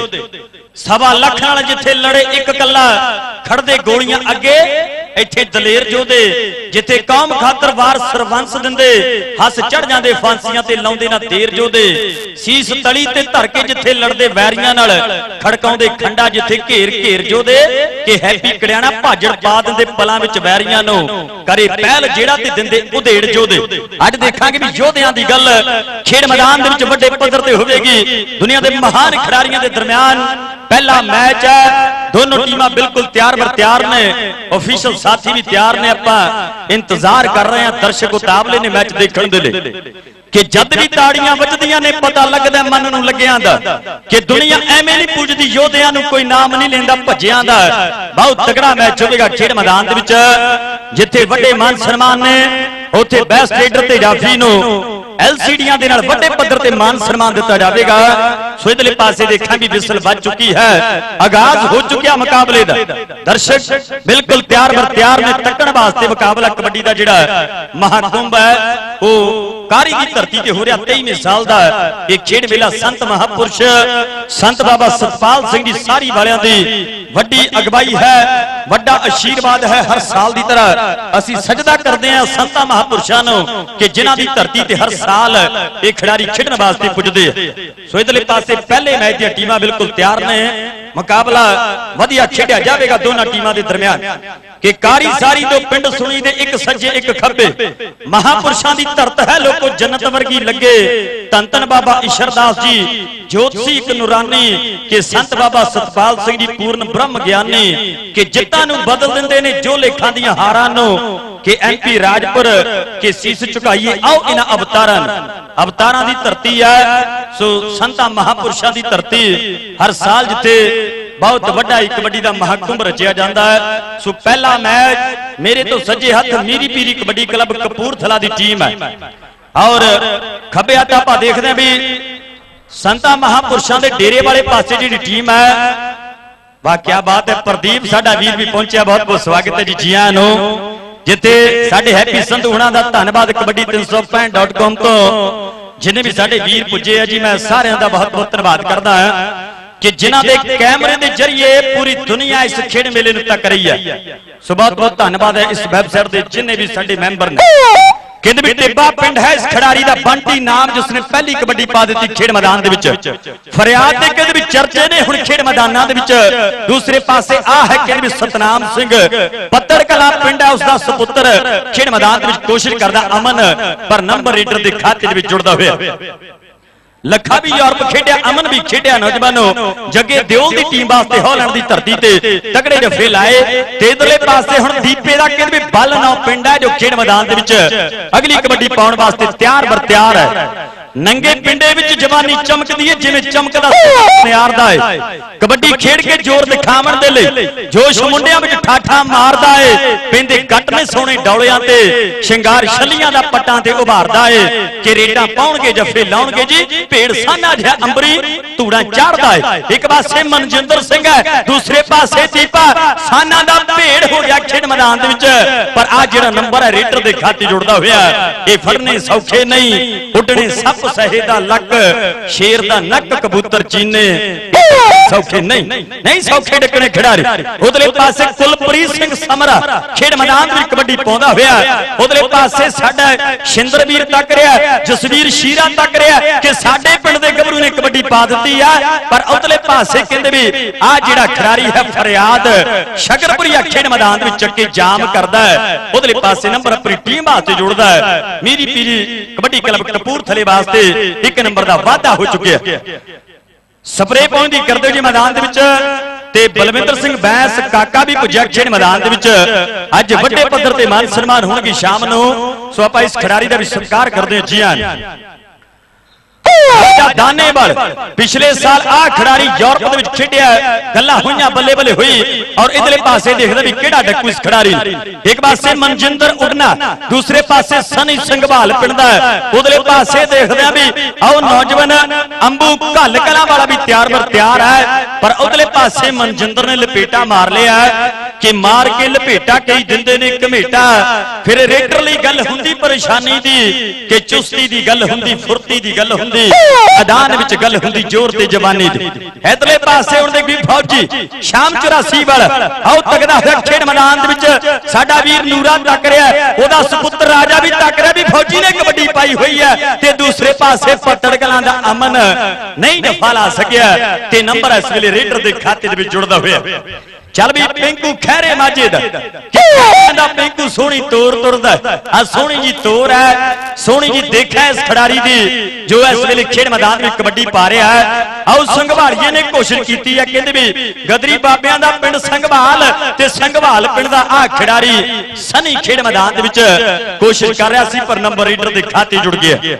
ਸਵਾ ਲੱਖ ਨਾਲ ਜਿੱਥੇ ਲੜੇ ਇੱਕ ਕੱਲਾ, ਖੜਦੇ ਗੋਲੀਆਂ ਅੱਗੇ ਇੱਥੇ ਦਲੇਰ ਜੋਧੇ, ਜਿੱਥੇ ਕੌਮ ਖਾਤਰ ਵਾਰ ਸਰਵੰਸ ਦਿੰਦੇ, ਹੱਸ ਚੜ ਜਾਂਦੇ ਫਾਂਸੀਆਂ ਤੇ ਲਾਉਂਦੇ ਨਾ ਦੇਰ ਜੋਧੇ, ਸੀਸ ਤਲੀ ਤੇ ਧਰ ਕੇ ਜਿੱਥੇ ਲੜਦੇ ਵੈਰੀਆਂ ਨਾਲ, ਖੜਕਾਉਂਦੇ ਖੰਡਾ ਜਿੱਥੇ ਘੇਰ ਘੇਰ ਜੋਧੇ, ਕਿ ਹੈਪੀ ਕੜਿਆਣਾ ਭਾਜੜ ਪਾ ਦਿੰਦੇ ਪਲਾਂ ਵਿੱਚ ਵੈਰੀਆਂ ਨੂੰ, ਕਰੇ ਪਹਿਲ ਜਿਹੜਾ ਤੇ ਦਿੰਦੇ ਉਧੇੜ ਜੋਧੇ। ਅੱਜ ਦੇਖਾਂਗੇ ਵੀ ਯੋਧਿਆਂ ਦੀ ਗੱਲ ਖੇਡ ਮੈਦਾਨ ਦੇ ਵਿੱਚ ਵੱਡੇ ਪੱਧਰ ਤੇ ਹੋਵੇਗੀ। ਦੁਨੀਆ ਦੇ ਮਹਾਨ ਖਿਡਾਰੀਆਂ ਦੇ ਦਰਮਿਆਨ ਪਹਿਲਾ ਮੈਚ ਹੈ, ਦੋਨੋਂ ਟੀਮਾਂ ਬਿਲਕੁਲ ਤਿਆਰ ਬਰ ਤਿਆਰ ਨੇ, ਆਫੀਸ਼ੀਅਲ ਸਾਥੀ ਵੀ ਤਿਆਰ ਨੇ। ਆਪਾਂ ਇੰਤਜ਼ਾਰ ਕਰ ਰਹੇ ਹਾਂ, ਦਰਸ਼ਕ ਉਤਾਵਲੇ ਨੇ ਮੈਚ ਦੇਖਣ ਦੇ ਲਈ ਕਿ ਜਦ ਵੀ ਤਾੜੀਆਂ ਵੱਜਦੀਆਂ ਨੇ ਪਤਾ ਲੱਗਦਾ ਮਨ ਨੂੰ ਲੱਗਿਆਂ ਦਾ ਕਿ ਦੁਨੀਆ ਐਵੇਂ ਨਹੀਂ ਪੁੱਜਦੀ, ਯੋਧਿਆਂ ਨੂੰ ਕੋਈ ਨਾਮ ਨਹੀਂ ਲੈਂਦਾ ਭੱਜਿਆਂ ਦਾ। ਬਹੁਤ ਤਗੜਾ ਮੈਚ ਹੋਵੇਗਾ ਖੇਡ ਮੈਦਾਨ ਦੇ ਵਿੱਚ, ਜਿੱਥੇ ਵੱਡੇ ਮਾਨ ਸਨਮਾਨ ਨੇ ਉੱਥੇ ਬੈਸਟ ਰੇਡਰ ਤੇ ਜਾਫੀ ਨੂੰ ਐਲਸੀਡੀਆਂ ਦੇ ਨਾਲ ਵੱਡੇ ਪੱਧਰ ਤੇ ਮਾਨ ਸਨਮਾਨ ਦਿੱਤਾ ਜਾਵੇਗਾ। ਸੋ ਇਧਰਲੇ ਪਾਸੇ ਦੇਖਾਂ ਵੀ ਵਿਸਲ ਵੱਜ ਚੁੱਕੀ ਹੈ, ਆਗਾਜ਼ ਹੋ ਚੁੱਕਿਆ ਮੁਕਾਬਲੇ ਦਾ। ਦਰਸ਼ਕ ਬਿਲਕੁਲ ਤਿਆਰ ਬਰ ਤਿਆਰ ਨੇ ਤੱਕਣ ਵਾਸਤੇ। ਮੁਕਾਬਲਾ ਕਬੱਡੀ ਦਾ ਜਿਹੜਾ ਮਹਾਕੁੰਭ ਹੈ ਉਹ ਕਾਰੀ ਦੀ ਧਰਤੀ ਤੇ ਹੋ ਰਿਹਾ 23ਵੇਂ ਸਾਲ ਦਾ ਇਹ ਖੇਡ ਮੇਲਾ ਸੰਤ ਮਹਾਪੁਰਸ਼ ਸੰਤ ਬਾਬਾ ਸਤਪਾਲ ਸਿੰਘ ਜੀ ਸਾਰੀ ਵਾਲਿਆਂ ਦੀ ਵੱਡੀ ਅਗਵਾਈ ਹੈ, ਵੱਡਾ ਆਸ਼ੀਰਵਾਦ ਹੈ। ਹਰ ਸਾਲ ਦੀ ਤਰ੍ਹਾਂ ਅਸੀਂ ਸਜਦਾ ਕਰਦੇ ਹਾਂ ਸੰਤਾਂ ਮਹਾਪੁਰਸ਼ਾਂ ਨੂੰ ਕਿ ਜਿਨ੍ਹਾਂ ਦੀ ਧਰਤੀ ਤੇ ਹਰ ਸਾਲ ਇਹ ਖਿਡਾਰੀ ਖੇਡਣ ਵਾਸਤੇ ਪੁੱਜਦੇ ਆ। ਸੋ ਇਧਰਲੇ ਪਾਸੇ ਪਹਿਲੇ ਮੈਚ ਦੀਆਂ ਟੀਮਾਂ ਬਿਲਕੁਲ ਤਿਆਰ ਨੇ, ਮੁਕਾਬਲਾ ਵਧੀਆ ਖੇਡਿਆ ਜਾਵੇਗਾ ਦੋਨਾਂ ਟੀਮਾਂ ਦੇ ਦਰਮਿਆਨ ਕਿ ਕਾਰੀ ਸਾਰੀ ਤੋਂ ਪਿੰਡ ਸੁਣੀ ਦੇ ਇੱਕ ਸੱਜੇ ਇੱਕ ਖੱਬੇ, ਮਹਾਪੁਰਸ਼ਾਂ ਦੀ ਧਰਤ ਹੈ ਲੋਕੋ ਜੰਨਤ ਵਰਗੀ ਲੱਗੇ। ਧੰਨ ਧੰਨ ਬਾਬਾ ਈਸ਼ਰਦਾਸ ਜੀ ਜੋਤਸੀ ਇੱਕ ਨੂਰਾਨੀ ਕਿ ਸੰਤ ਬਾਬਾ ਸਤਪਾਲ ਸਿੰਘ ਜੀ ਪੂਰਨ ਬ੍ਰਹਮ ਗਿਆਨੀ ਕਿ ਜਿੱਤਾਂ ਨੂੰ ਬਦਲ ਦਿੰਦੇ ਨੇ ਜੋ ਲੇਖਾਂ ਦੀਆਂ ਹਾਰਾਂ ਨੂੰ ਕਿ ਐਮਪੀ ਰਾਜਪੁਰ ਕਿ ਸੀਸ ਝੁਕਾਈਏ ਆਓ ਇਹਨਾਂ ਅਵਤਾਰਾਂ ਦੀ ਧਰਤੀ ਹੈ। ਸੋ ਸੰਤਾਂ ਮਹਾਪੁਰਸ਼ਾਂ ਦੀ ਧਰਤੀ ਹਰ ਸਾਲ ਜਿੱਥੇ ਬਹੁਤ ਵੱਡਾ ਇੱਕ ਕਬੱਡੀ ਦਾ ਮਹਾਕੁੰਭ ਰਚਿਆ ਜਾਂਦਾ ਹੈ। ਸੋ ਪਹਿਲਾ ਮੈਚ ਮੇਰੇ ਤੋਂ ਸੱਜੇ ਹੱਥ ਮੀਰੀ ਪੀਰੀ ਕਬੱਡੀ ਕਲੱਬ ਕਪੂਰਥਲਾ ਦੀ ਟੀਮ ਹੈ ਔਰ ਖੱਬੇ ਹੱਥ ਆਪਾਂ ਦੇਖਦੇ ਹਾਂ ਵੀ ਸੰਤਾਂ ਮਹਾਪੁਰਸ਼ਾਂ ਦੇ ਡੇਰੇ ਵਾਲੇ ਪਾਸੇ ਜਿਹੜੀ ਟੀਮ ਹੈ। ਵਾਹ ਕੀ ਬਾਤ ਹੈ, ਪ੍ਰਦੀਪ ਸਾਡਾ ਵੀਰ ਵੀ ਪਹੁੰਚਿਆ, ਬਹੁਤ ਬਹੁਤ ਸਵਾਗਤ ਹੈ ਜੀ ਜੀਆਂ ਨੂੰ। ਜਿੱਥੇ ਸਾਡੇ ਹੈਪੀ ਸੰਧੂ ਹੁਣਾਂ ਦਾ ਧੰਨਵਾਦ kabaddi365.com ਤੋਂ ਜਿਨੇ ਵੀ ਸਾਡੇ ਵੀਰ ਪੁੱਜੇ ਆ ਜੀ, ਮੈਂ ਸਾਰਿਆਂ ਦਾ ਬਹੁਤ ਬਹੁਤ ਧੰਨਵਾਦ ਕਰਦਾ ਹਾਂ ਕਿ ਜਿਨ੍ਹਾਂ ਦੇ ਕੈਮਰੇ ਦੇ ਜ਼ਰੀਏ ਪੂਰੀ ਦੁਨੀਆ ਇਸ ਖੇਡ ਮੇਲੇ ਨੂੰ ਤੱਕ ਰਹੀ ਹੈ। ਸੋ ਬਹੁਤ ਬਹੁਤ ਧੰਨਵਾਦ ਹੈ ਇਸ ਵੈਬਸਾਈਟ ਦੇ ਜਿੰਨੇ ਵੀ ਸਾਡੇ ਮੈਂਬਰ ਨੇ। ਕਹਿੰਦੇ ਵੀ ਟਿੱਬਾ ਪਿੰਡ ਹੈ ਇਸ ਖਿਡਾਰੀ ਦਾ ਬੰਟੀ ਨਾਮ ਜਿਸਨੇ ਪਹਿਲੀ ਕਬੱਡੀ ਪਾ ਦਿੱਤੀ ਖੇਡ ਮੈਦਾਨ ਦੇ ਵਿੱਚ। ਫਰਿਆਦ ਦੇ ਕਹਿੰਦੇ ਵੀ ਚਰਚੇ ਨੇ ਹੁਣ ਖੇਡ ਮੈਦਾਨਾਂ ਦੇ ਵਿੱਚ। ਦੂਸਰੇ ਪਾਸੇ ਆ ਹੈ ਕਹਿੰਦੇ ਵੀ ਸਤਨਾਮ ਸਿੰਘ ਪੱਤਰ ਕਲਾ ਪਿੰਡ ਹੈ ਉਸਦਾ ਸੁਪੁੱਤਰ ਖੇਡ ਮੈਦਾਨ ਦੇ ਵਿੱਚ ਕੋਸ਼ਿਸ਼ ਕਰਦਾ ਅਮਨ, ਪਰ ਨੰਬਰ ਰੀਡਰ ਦੇ ਖਾਤੇ ਦੇ ਵਿੱਚ ਜੁੜਦਾ ਹੋਇਆ। ਲੱਖਾ ਵੀ ਯੂਰਪ ਖੇਡਿਆ, ਅਮਨ ਵੀ ਖੇਡਿਆ। ਨੌਜਵਾਨੋ ਜੱਗੇ ਦਿਓਲ ਦੀ ਟੀਮ ਵਾਸਤੇ ਹਾਲੈਂਡ ਦੀ ਧਰਤੀ ਤੇ ਤਗੜੇ ਜੱਫੇ ਲਾਏ। ਤੇ ਇਧਰਲੇ ਪਾਸੇ ਹੁਣ ਦੀਪੇ ਦਾ ਕਹਿੰਦੇ ਵੀ ਬੱਲ ਨੌ ਪਿੰਡ ਹੈ ਜੋ ਖੇਡ ਮੈਦਾਨ ਦੇ ਵਿੱਚ ਅਗਲੀ ਕਬੱਡੀ ਪਾਉਣ ਵਾਸਤੇ ਤਿਆਰ ਬਰ ਤਿਆਰ ਹੈ। ਨੰਗੇ ਪਿੰਡੇ ਵਿੱਚ ਜਵਾਨੀ ਚਮਕਦੀ ਹੈ ਜਿਵੇਂ ਚਮਕਦਾ ਨਿਆਰਦਾ ਹੈ। ਕਬੱਡੀ ਖੇਡ ਕੇ ਜ਼ੋਰ ਦਿਖਾਵਣ ਦੇ ਲਈ ਜੋਸ਼ ਮੁੰਡਿਆਂ ਵਿੱਚ ਠਾਠਾ ਮਾਰਦਾ ਹੈ। ਪੈਂਦੇ ਗੱਟ ਨੇ ਸੋਹਣੇ ਡੌਲਿਆਂ ਤੇ, ਸ਼ਿੰਗਾਰ ਛੱਲੀਆਂ ਦਾ ਪੱਟਾਂ ਤੇ ਉਭਾਰਦਾ ਹੈ ਕਿ ਰੇਡਾਂ ਪਾਉਣਗੇ ਜੱਫੇ ਲਾਉਣਗੇ ਜੀ। ਭੇੜ ਸਾਨਾ ਜਿਹਾ ਅੰਬਰੀ ਧੂੜਾ ਚਾੜਦਾ ਹੈ। ਇੱਕ ਪਾਸੇ ਮਨਜਿੰਦਰ ਸਿੰਘ ਹੈ, ਦੂਸਰੇ ਪਾਸੇ ਦੀਪਾ ਸਾਨਾ ਦਾ ਭੇੜ ਹੋ ਗਿਆ ਖੇਡ ਮੈਦਾਨ ਦੇ ਵਿੱਚ। ਪਰ ਆ ਜਿਹੜਾ ਨੰਬਰ ਹੈ ਰੇਡਰ ਦੇ ਖਾਤੇ ਜੁੜਦਾ ਹੋਇਆ, ਇਹ ਫੜਨੇ ਸੌਖੇ ਨਹੀਂ। ਉੱਡਣੇ ਸੱਪ ਸਹੇ ਦਾ ਲੱਕ, ਸ਼ੇਰ ਦਾ ਨੱਕ, ਕਬੂਤਰ ਚੀਨੇ ਸੌਖੇ ਨਹੀਂ ਸੌਖੇ ਡੱਕਣੇ ਖਿਡਾਰੀ। ਉਧਰਲੇ ਪਾਸੇ ਕੁਲਪ੍ਰੀਤ ਸਿੰਘ ਸਮਰਾ ਖੇਡ ਮੈਦਾਨ ਵਿੱਚ ਕਬੱਡੀ ਪਾਉਂਦਾ ਹੋਇਆ। ਉਧਰਲੇ ਪਾਸੇ ਸਾਡਾ ਸ਼ਿੰਦਰਵੀਰ ਤੱਕ ਰਿਹਾ, ਜਸਵੀਰ ਸ਼ੀਰਾ ਤੱਕ ਰਿਹਾ ਕਿ ਸਾਡੇ ਪਿੰਡ ਦੇ ਗੱਭਰੂ ਨੇ ਕਬੱਡੀ ਪਾ ਦਿੱਤੀ ਆ। ਪਰ ਉਧਰਲੇ ਪਾਸੇ ਕਹਿੰਦੇ ਵੀ ਆ ਜਿਹੜਾ ਖਿਡਾਰੀ ਹੈ ਫਰਿਆਦ ਸ਼ਗਰਪੁਰੀਆ ਖੇਡ ਮੈਦਾਨ ਵਿੱਚ ਚੱਕੇ ਜਾਮ ਕਰਦਾ ਹੈ। ਉਧਰਲੇ ਪਾਸੇ ਨੰਬਰ ਆਪਣੀ ਟੀਮ ਵਾਸਤੇ ਜੁੜਦਾ ਹੈ। ਮੀਰੀ ਪੀਰੀ ਕਬੱਡੀ ਕਲੱਬ ਕਪੂਰਥਲੇ ਵਾਸਤੇ ਇੱਕ ਨੰਬਰ ਦਾ ਵਾਅਦਾ ਹੋ ਚੁੱਕਿਆ। ਸਪਰੇ ਪਹੁੰਚਦੀ ਕਰਦੇ ਜੀ ਮੈਦਾਨ ਦੇ ਵਿੱਚ ਤੇ ਬਲਵਿੰਦਰ ਸਿੰਘ ਬੈਂਸ ਕਾਕਾ ਵੀ ਪੁੱਜਿਆ ਖੇਡ ਮੈਦਾਨ ਦੇ ਵਿੱਚ। ਅੱਜ ਵੱਡੇ ਪੱਧਰ ਤੇ ਮਾਨ ਸਨਮਾਨ ਹੋਣਗੇ ਸ਼ਾਮ ਨੂੰ। ਸੋ ਆਪਾਂ ਇਸ ਖਿਡਾਰੀ ਦਾ ਵੀ ਸਤਿਕਾਰ ਕਰਦੇ ਹਾਂ। ਜੀ ਹਾਂ ਰਾਜਾ ਦਾਨੇਵਾਲ पिछले साल आ खिडारी यूरोप ਦੇ ਵਿੱਚ ਖੇਡਿਆ ਗੱਲਾਂ ਹੋਈਆਂ ਬੱਲੇ ਬੱਲੇ ਹੋਈ ਔਰ ਇਧਰਲੇ ਪਾਸੇ ਦੇਖਦਾ ਵੀ ਕਿਹੜਾ ਡੱਕੂ ਇਸ ਖਿਡਾਰੀ ਇੱਕ ਪਾਸੇ ਮਨਜਿੰਦਰ ਉਡਨਾ ਦੂਸਰੇ ਪਾਸੇ ਸਨੀ ਸੰਘਵਾਲ ਪਿੰਡ ਦਾ ਉਧਰਲੇ ਪਾਸੇ ਦੇਖਦੇ ਆ ਵੀ ਆਓ ਨੌਜਵਾਨ ਅੰਬੂ ਘੱਲ ਕਲਾਂ ਵਾਲਾ ਵੀ ਤਿਆਰ ਬਰ ਤਿਆਰ ਹੈ ਪਰ ਉਧਰਲੇ ਪਾਸੇ ਮਨਜਿੰਦਰ ਨੇ ਲਪੇਟਾ ਮਾਰ ਲਿਆ कि मार के लपेटा कई दिंदे ने कमेटा फिर रेडर ली गल हुंदी परेशानी दी कि चुस्ती दी गल हुंदी फुर्ती दी गल हुंदी अदान विच गल हुंदी जोर ते जवानी दी इधरले पासे हुण देखी फौजी शाम 84 वाल आओ तकदा होया खेड मैदान दे विच साडा वीर नूरा तक रहा ओदा सुपुत्र राजा भी तक रहा भी फौजी ने कबड्डी पाई हुई है ते दूसरे पासे पत्तड़ कलां दा अमन नहीं दफा ला सकिया ते नंबर इस वेले रेडर दे खाते दे विच जुड़दा होया चल भी पिंकू खैरे माजिद पिंकू सोहनी तोर तुरदा आ सोहनी जी तोर है सोहनी जी देखा इस खिडारी दी जो इस वेले खेड मैदान में कबड्डी पा रहा है आओ संघवालिए ने कोशिश की है कहते भी गदरी बाबियां दा पिंड संघवाल ते संघवाल पिंड दा आ खिडारी सनी खेड मैदान दे विच कोशिश कर रहा सी पर नंबर रीडर दे खाते जुड़ गया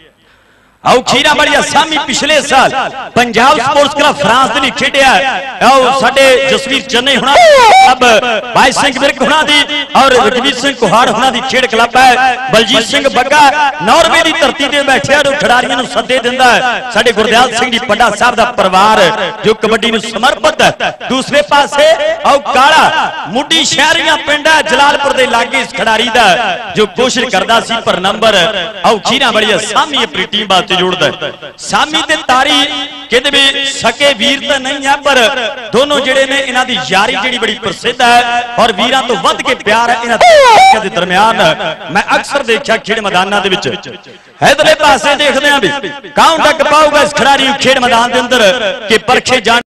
आओ खीरा बड़ी असामी पिछले साल पंजाब स्पोर्ट्स क्लब फ्रांस दे खेडिया आओ साडे जसवीर चन्ने हुणा अब भाई सिंह विरक हुणा दी और रघुवीर सिंह कुहाड़ हुणा दी खेड क्लब है बलजीत सिंह बग्गा नॉर्वे दी धरती ते बैठिया जो खिडारियां नूं सद्दे दिंदा है साडे गुरदयाल सिंह जी पंडा साहब दा परिवार जो कबड्डी नूं समर्पित है दूसरे पासे आओ काला मुड्डी शहरियां पिंड है जलालपुर दे लागे इस खिडारी दा जो कोशिश करदा सी पर नंबर आओ खीरा बड़ी असामी अपनी टीम बात जोड़दा सामी ते तारी कहते भी सके वीर तो नहीं है पर दोनों जेड़े ने इन्हां दी यारी जेड़ी बड़ी प्रसिद्ध है और वीरां तो वध के प्यार है इन्हां दे दरमियान मैं अक्सर देखा खेड मैदानां दे विच इधरले पासे देखदे हां भी कौन तक पाऊगा इस खिडारी खेड मैदान दे अंदर कि परखे जान